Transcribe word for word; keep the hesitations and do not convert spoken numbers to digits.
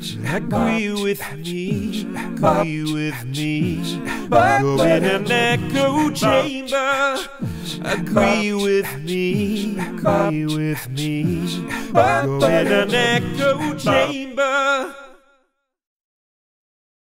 Agree with me, agree with me. You're in an echo chamber. Agree with me, agree with me. You're in an echo chamber.